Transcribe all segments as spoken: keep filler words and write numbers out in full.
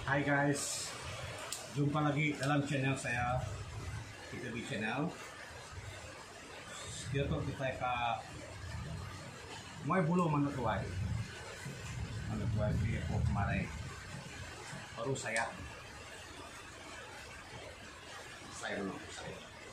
Hi guys, jumpa lagi dalam channel saya, kita di channel. Dito kita ka may bulu manutuay. Manutuay di ako kemarin. Baru saya. Saya no, saya.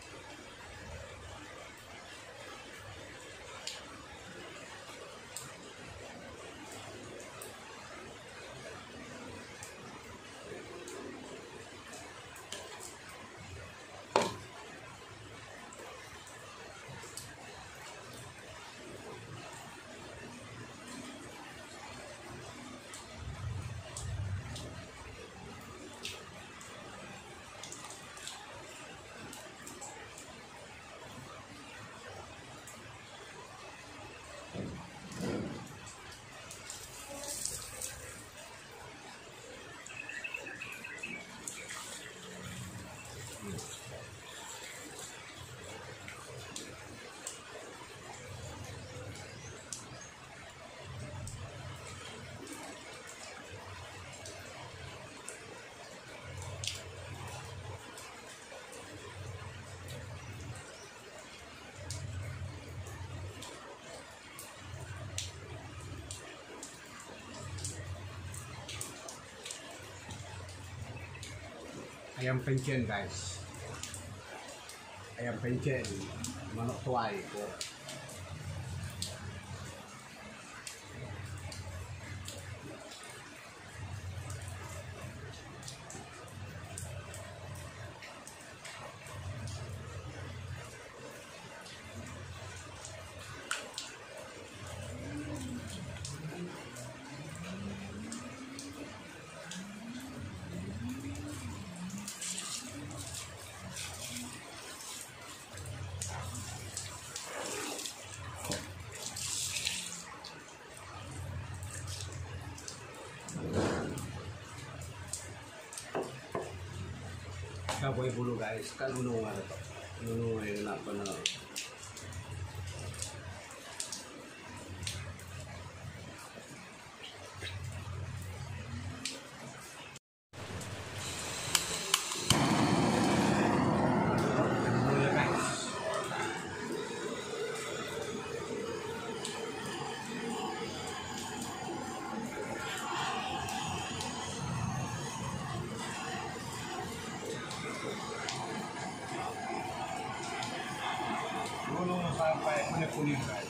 Ayam pencen guys, ayam pencen manok tuai ko. Kaboy bulu guys, kan nuno nga ito. Nuno yung napa na. Sampai kuning-kuning guys.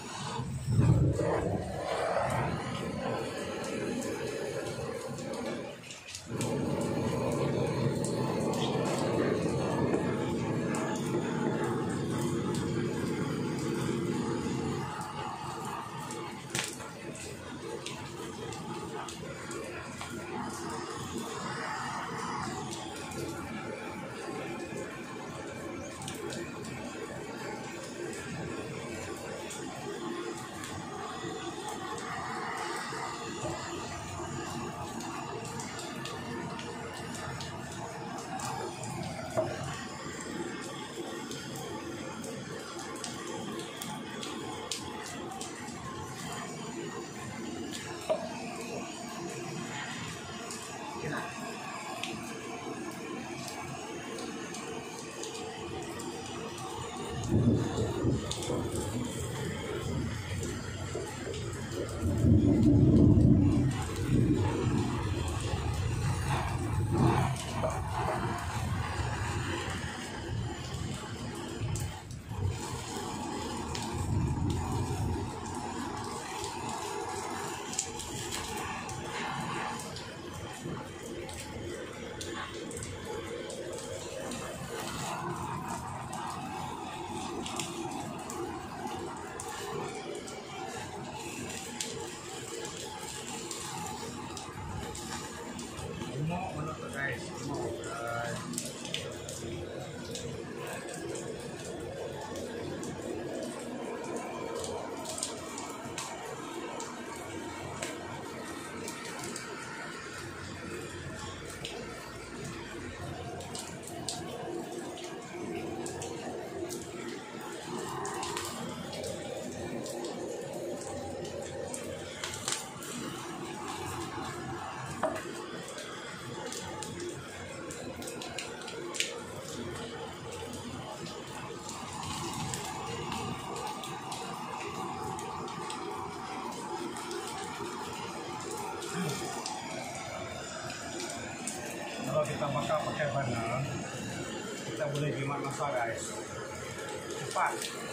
pakai burner, kita boleh jimat masak guys. Cepat.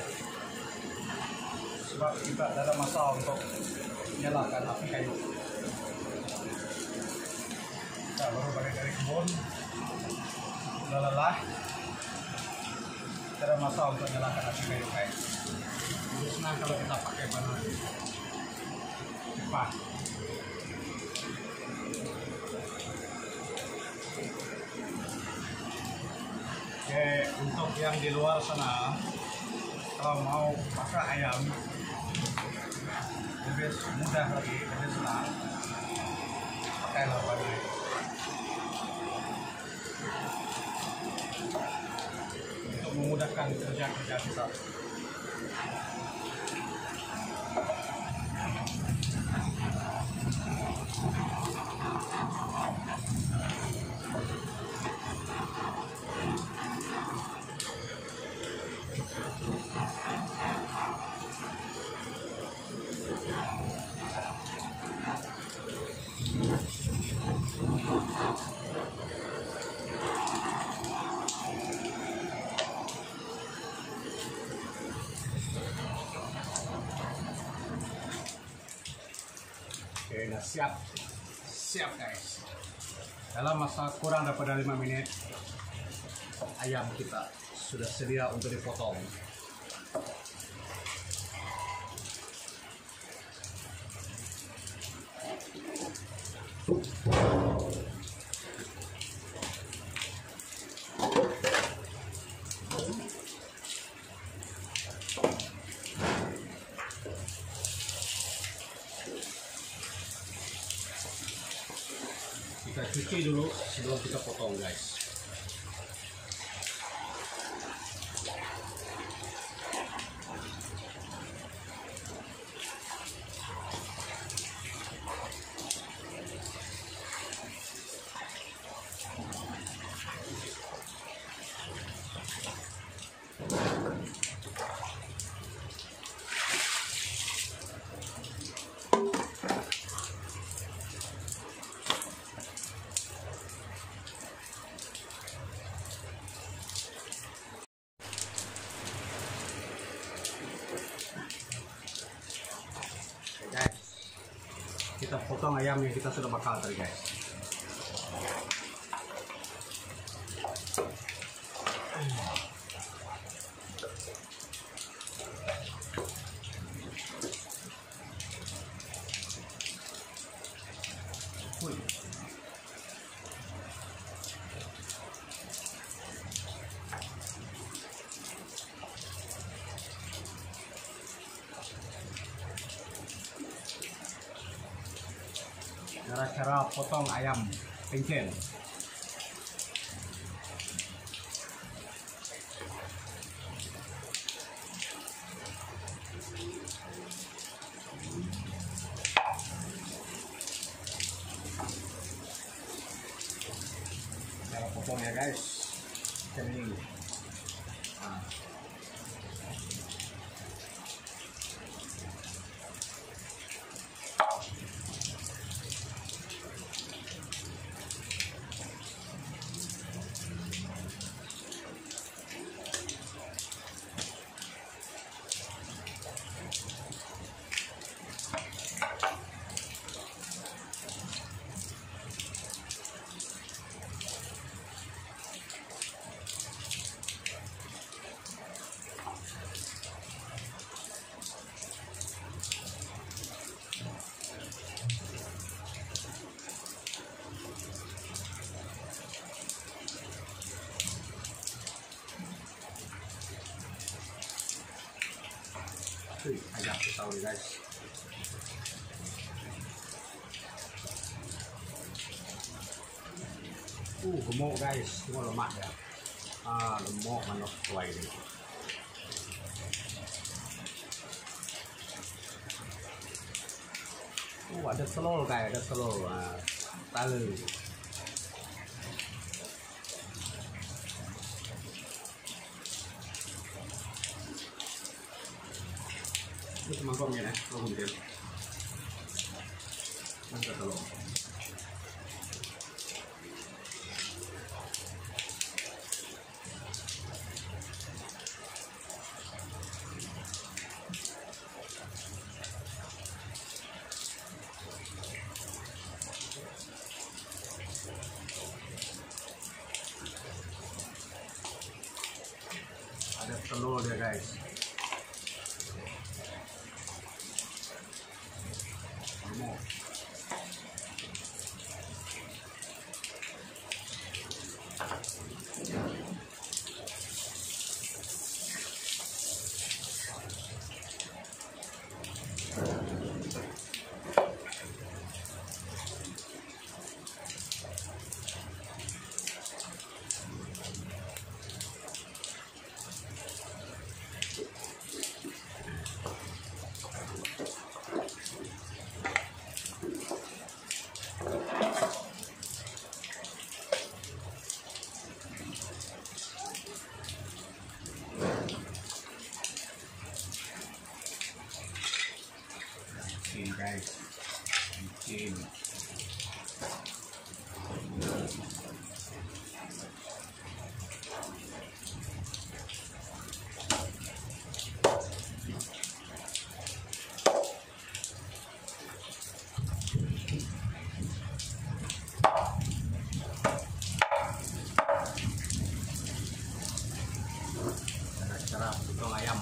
Sebab kita tak ada masa untuk nyalakan api kayu. Kita baru balik dari kebun, sudah lelah. Tidak ada masa untuk nyalakan api kayu guys. Jadi senang kalau kita pakai burner. Cepat. Oke, untuk yang di luar sana, kalau mau masak ayam lebih mudah lagi, lebih senang, pakai burner. Untuk memudahkan kerja-kerja kita. Oke, nah siap, siap guys. Dalam masa kurang daripada lima menit, ayam kita sudah sedia untuk dipotong. Kita cuci dulu sebelum kita potong guys. Guys, kita potong ayam yang kita sudah bakar tadi guys. Wih. Cara-cara potong ayam pencen. Cara potongnya guys, macam ini. Nah. Wih, agak pisau nih guys. Uh, gemuk guys, semua lemak ya. Ah, lemak manok tuai ini. Uh, ada telur guys, ada telur. Ah, tali. Itu mangkoknya ya, telur mungkin. Mangkok telur. micin. Cara potong ayam.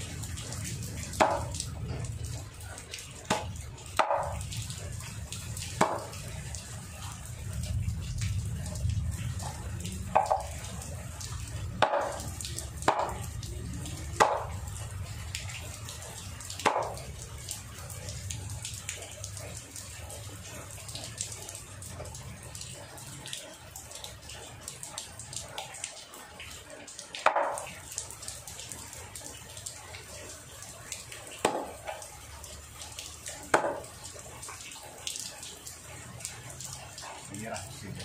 Menyerah sini.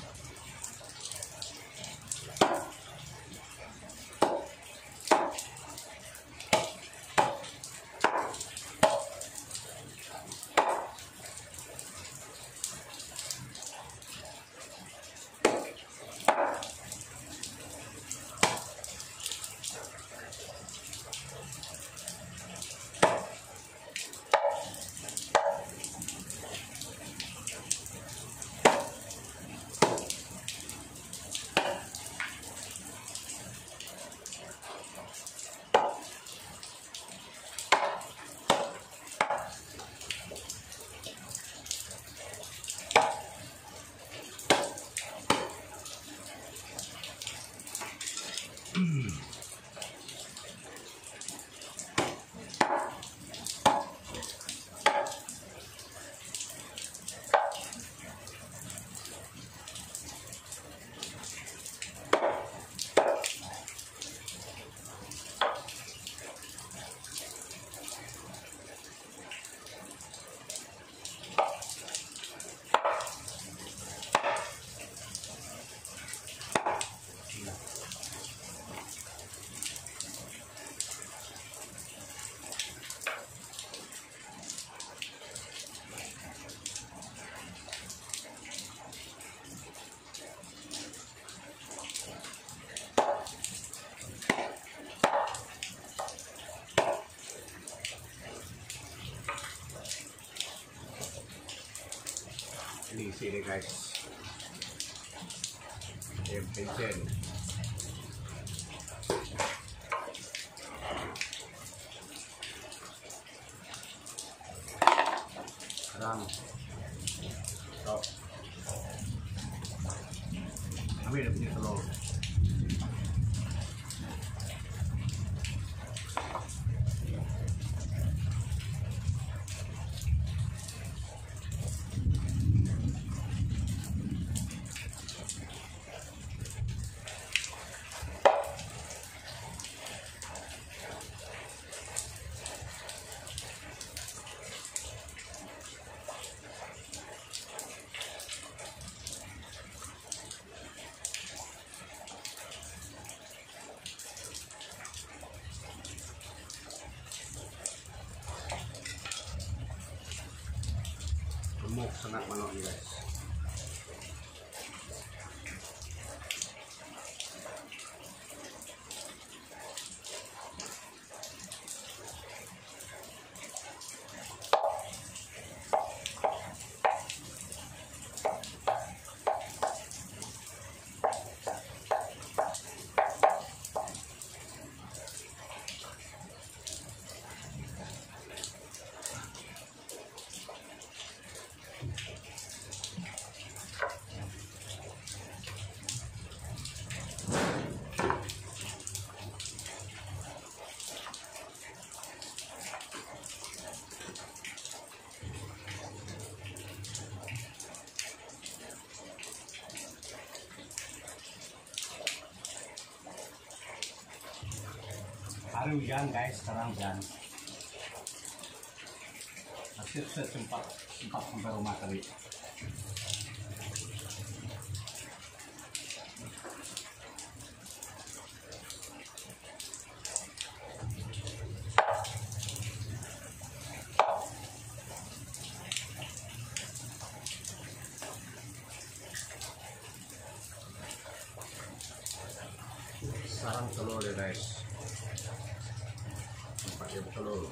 Ini isi deh guys, ayam pencen. Sekarang so, ambil punya telur. Gemuk sangat manok ni guys. Hari hujan guys, sekarang hujan. Masih sempat sempat sampai rumah tadi. sarang telur ya guys, empat ribu telur.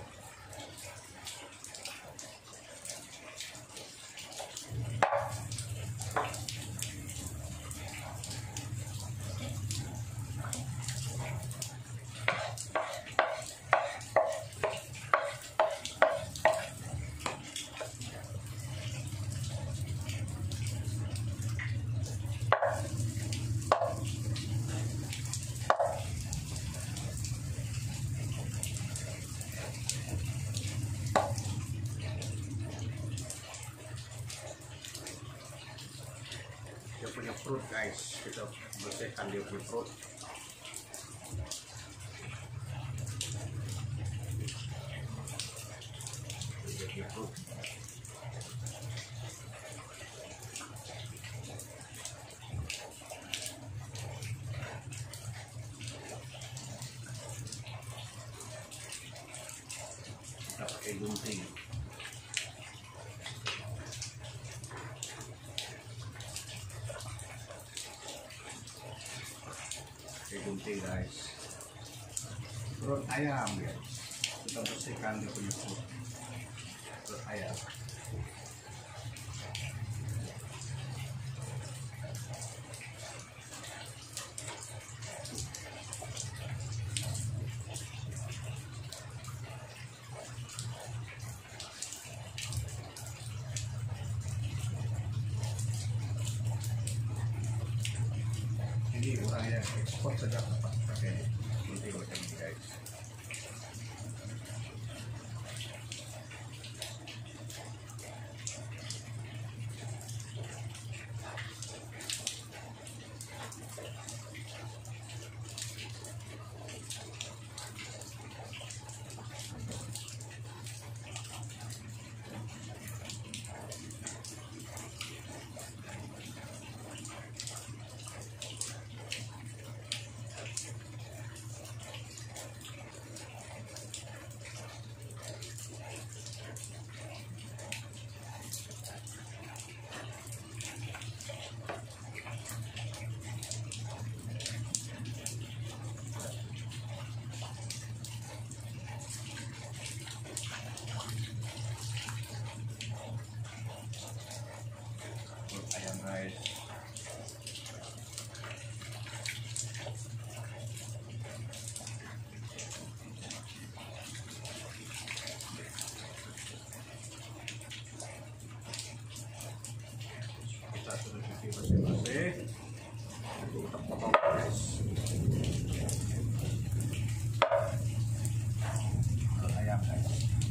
Dia punya perut guys, kita bersihkan dia punya perut. Dia punya perut. Kita pakai gunting. Gunting guys, perut ayam guys, kita bersihkan dia punya perut, perut ayam. Ini orang yang ekspor saja dapat pakai gunting macam ini guys. Ayam guys, kita sudah cuci bersih-bersih, kita potong guys. Ayam guys,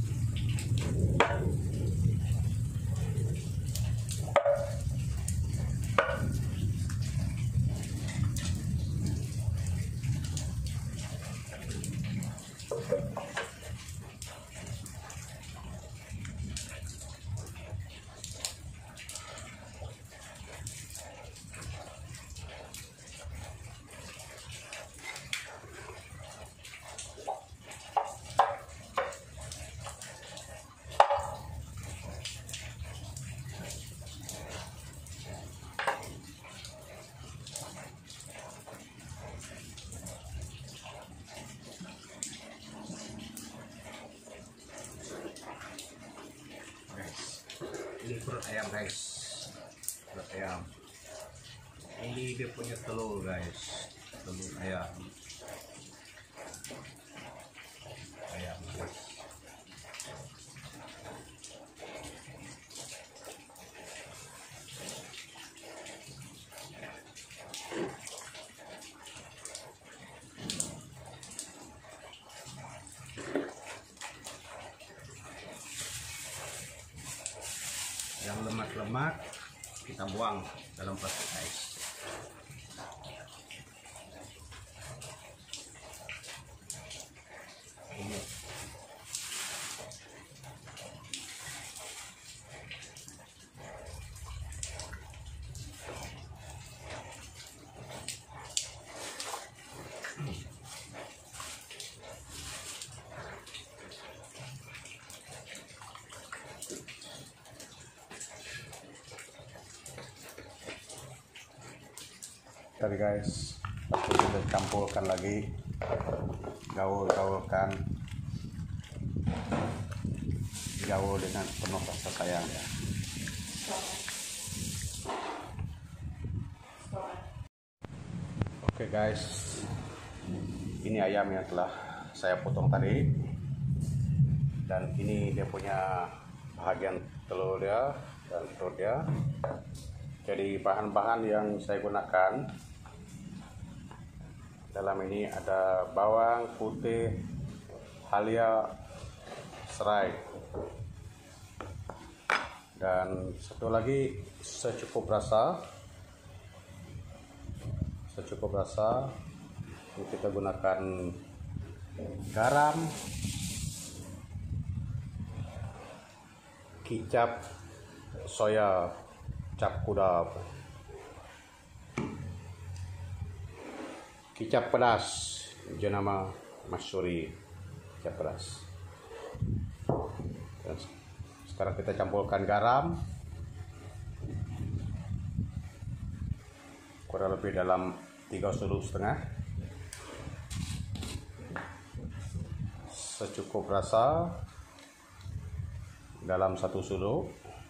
ini perut ayam guys, perut ayam. Ini dia punya telur guys, telur ayam. Ayam guys. Yang lemak-lemak kita buang dalam plastik guys. Ini tadi guys, Lalu kita campurkan lagi, gaul-gaulkan, gaul dengan penuh rasa sayang ya. Oke guys, ini ayam yang telah saya potong tadi, dan ini dia punya bahagian telur dia dan perut dia. Jadi bahan-bahan yang saya gunakan dalam ini ada bawang putih, halia, serai, dan satu lagi secukup rasa. Secukup rasa. Kita gunakan garam, kicap soya, cap kuda, kicap pedas, jenama masyuri, kicap pedas. Dan sekarang kita campurkan garam kurang lebih dalam tiga sudu setengah, secukup rasa dalam satu sudu,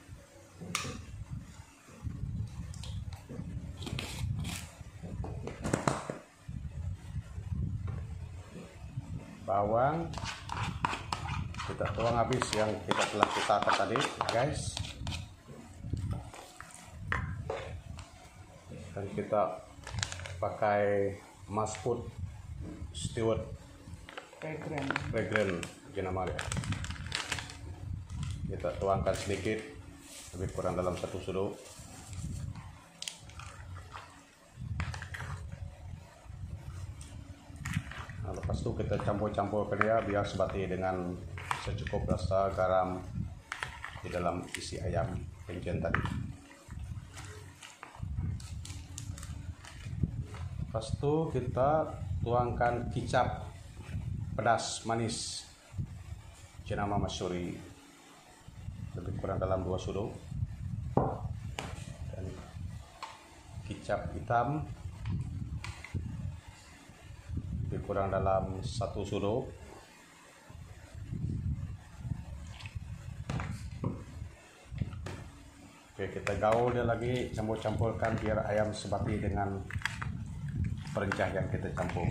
bawang kita tuang habis yang kita telah pisahkan tadi guys, dan kita pakai Masfood Stewart fragrant jenama dia. Kita tuangkan sedikit, lebih kurang dalam satu sudu. Nah, lepas itu kita campur-campurkan dia biar sebati dengan secukup rasa garam di dalam isi ayam pencen tadi. Lepas itu kita tuangkan kicap pedas manis jenama masyuri, lebih kurang dalam dua sudu, dan kicap hitam lebih kurang dalam satu sudu. Oke, kita gaul dia lagi, campur-campurkan biar ayam sebati dengan perencah yang kita campur.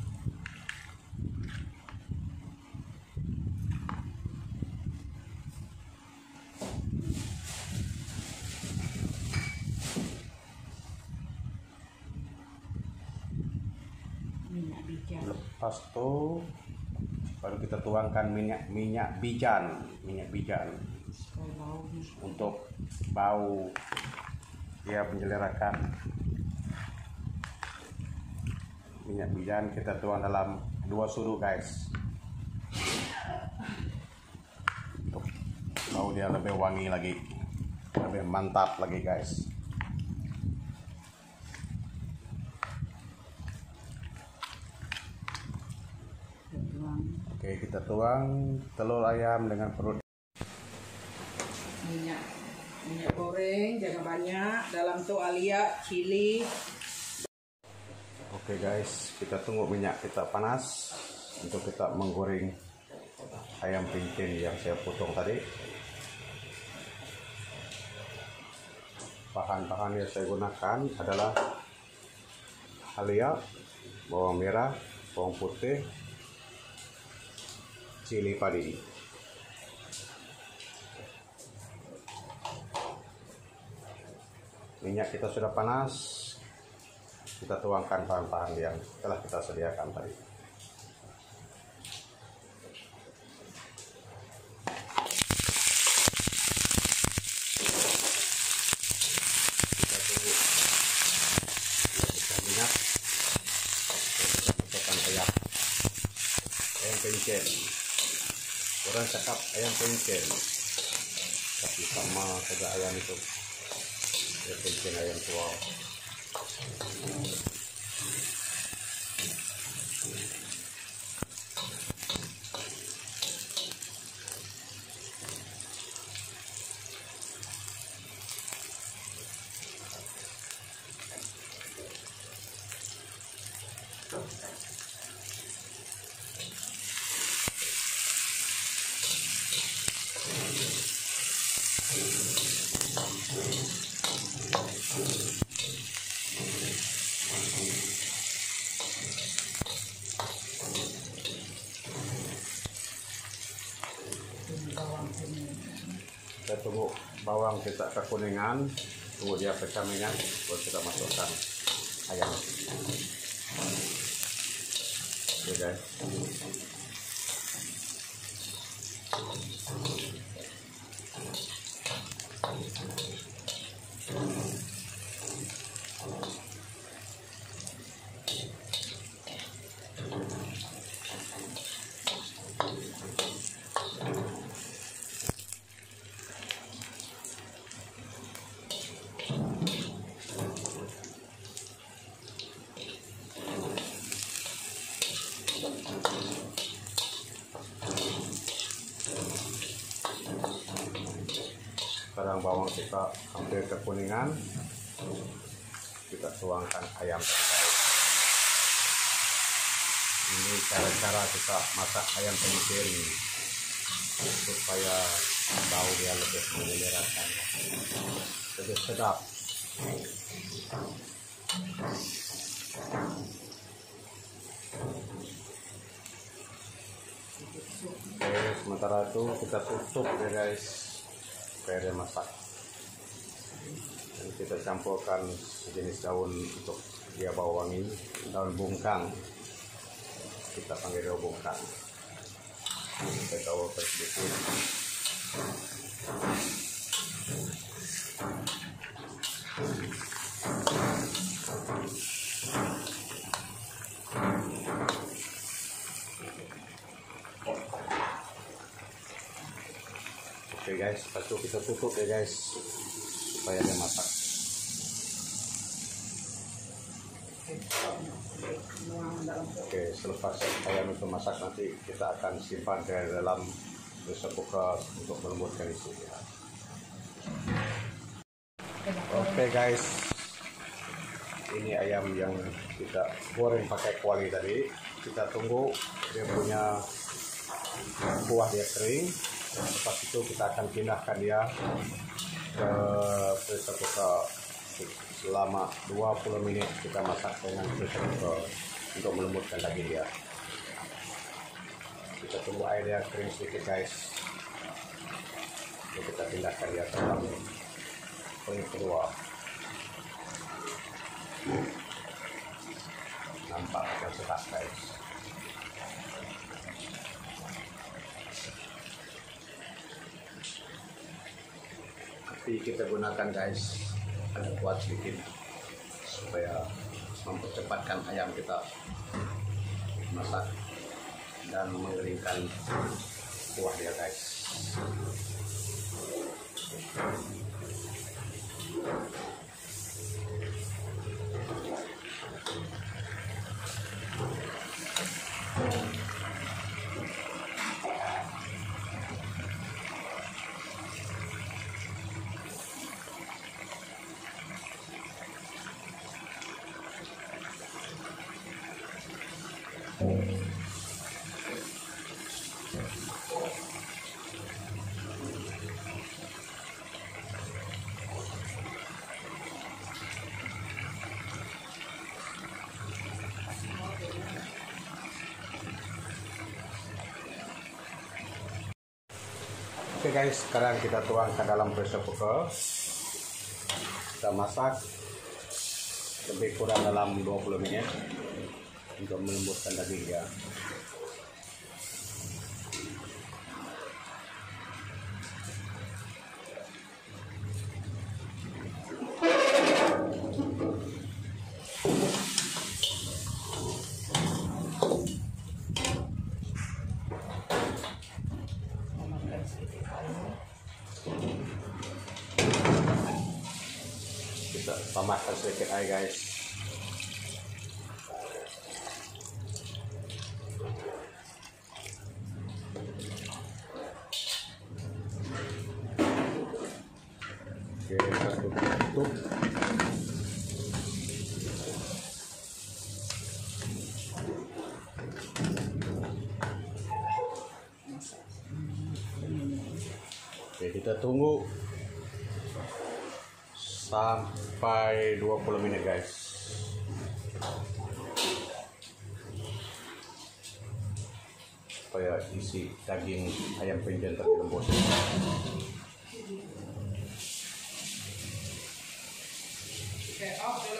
Lepas itu baru kita tuangkan minyak minyak bijan, minyak bijan untuk bau dia menjelerakan. Minyak bijan kita tuang dalam dua sudu guys, untuk bau dia lebih wangi lagi, lebih mantap lagi guys. Oke, kita tuang telur ayam dengan perut. Minyak minyak goreng jangan banyak, dalam tuh alia, cili. Oke guys, kita tunggu minyak kita panas untuk kita menggoreng ayam pencen yang saya potong tadi. Bahan-bahan yang saya gunakan adalah halia, bawang merah, bawang putih, cili padi. Minyak kita sudah panas. Kita tuangkan bahan-bahan yang telah kita sediakan tadi. Kita tunggu kita minyak. Kita masukkan ayam ayam pencen. Orang cakap ayam pencen, tapi sama saja ayam itu, ayam pencen, ayam tua. bawang kita kekuningan, tunggu dia pecah minyak, baru kita masukkan ayam. Oke guys. Sekarang bawang kita hampir kekuningan, kita tuangkan ayam tadi. Ini cara-cara kita masak ayam penyisir supaya bau dia lebih menyeleraskan, lebih sedap. Oke, sementara itu kita tutup ya guys, supaya dia masak. Dan kita campurkan sejenis daun untuk dia bau wangi, daun bungkang. Kita panggil daun bungkang. Kita tahu sedikit. Oke guys, lalu kita tutup ya guys, supaya dia masak. Oke, selepas ayam itu masak nanti kita akan simpan ke dalam pressure cooker untuk melembutkan isinya. Oke guys, ini ayam yang kita goreng pakai kuali tadi. Kita tunggu dia punya kuah dia kering. Lepas itu kita akan pindahkan dia ke pressure cooker selama dua puluh menit. Kita masak dengan pressure cooker untuk melembutkan daging dia. Kita tunggu air dia kering sedikit guys. Lalu kita pindahkan dia ke dalam piring kedua. Nampak akan sedap guys. Tapi kita gunakan guys agak kuat sedikit supaya mempercepatkan ayam kita masak dan mengeringkan kuah dia guys. Oke guys, sekarang kita tuang ke dalam pressure cooker. Kita masak lebih kurang dalam dua puluh menit untuk melembutkan dagingnya. Kita tambahkan sedikit air guys. Oke, kita tutup. Oke, kita tunggu sampai dua puluh menit guys. Supaya isi daging ayam penjen terlembut. Oke, off dulu.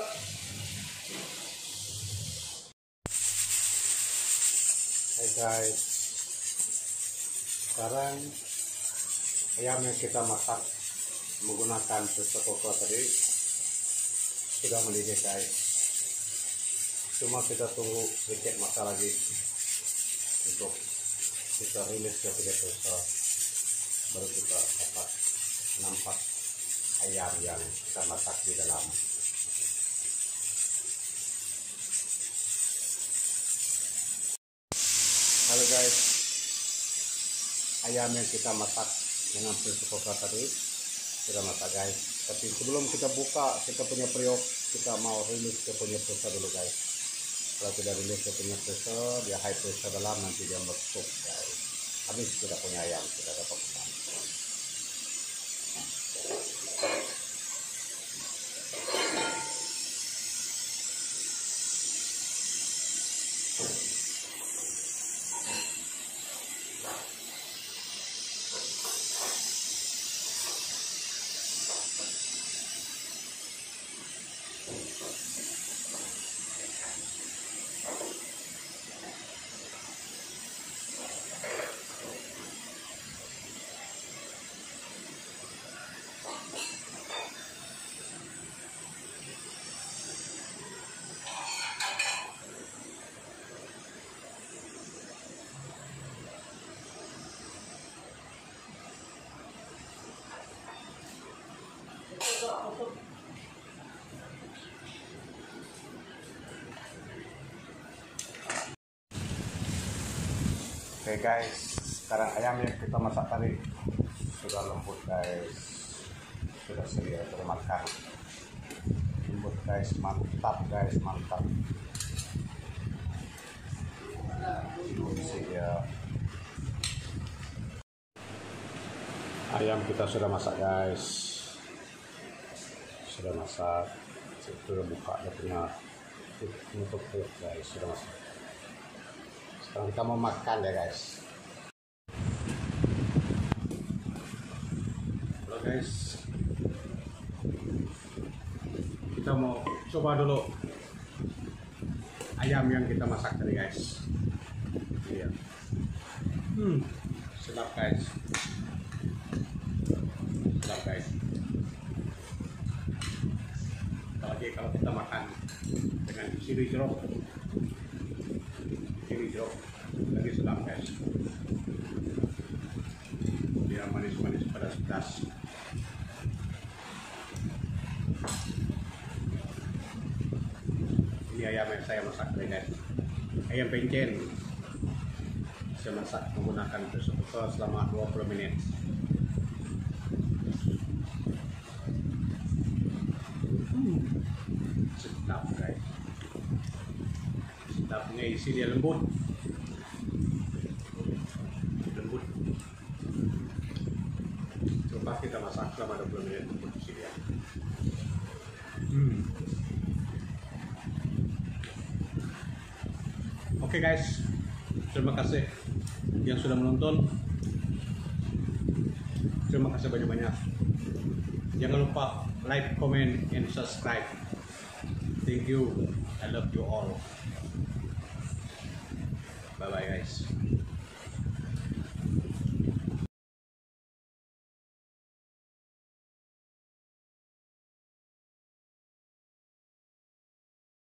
Hai guys, sekarang ayam yang kita masak menggunakan pressure cooker tadi sudah mendidih guys. Cuma kita tunggu sedikit masak lagi untuk kita rilis ke tiga pressure, baru kita dapat nampak ayam yang kita masak di dalam. Halo guys, ayam yang kita masak dengan pressure cooker tadi sudah masak guys. Tapi sebelum kita buka kita punya periuk, kita mau rilis ke punya pressure dulu guys. Kalau tidak rilis ke punya pressure, dia high pressure dalam, nanti dia meletup guys. Habis kita punya ayam, kita dapat makan. Oke guys, sekarang ayam yang kita masak tadi sudah lembut guys, sudah sedia termakan. Lembut guys, mantap guys, mantap. Sedia. Ayam kita sudah masak guys, sudah masak. Sudah buka, dia punya tutup guys, sudah masak. Sekarang kita mau makan ya guys. Halo guys, kita mau coba dulu ayam yang kita masak tadi guys. Iya. Hmm, sedap guys. Sedap guys. Apalagi kalau kita makan dengan chili jeruk. Chili jeruk lagi sedap guys. Dia manis-manis pedas-pedas. Ini ayam yang saya masak tadi guys. Ayam pencen. Saya masak menggunakan pressure cooker selama dua puluh menit. Hmm, sedap guys. Sedapnya isi dia lembut. Lembut. Coba kita masak selama dua puluh menit untuk isi dia. Hmm. Oke guys, terima kasih yang sudah menonton. Terima kasih banyak-banyak. Jangan lupa like, comment, and subscribe. Thank you. I love you all. Bye bye guys.